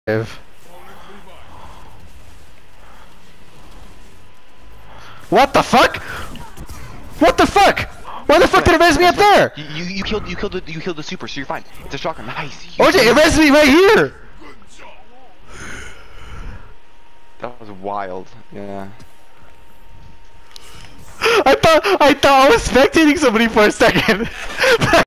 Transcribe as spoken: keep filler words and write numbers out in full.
What the fuck? What the fuck? Why the fuck did it res me up there? You, you you killed you killed the you killed the super, so you're fine. It's a shotgun. Nice. O J, it res me right here. That was wild. Yeah. I thought I thought I was spectating somebody for a second.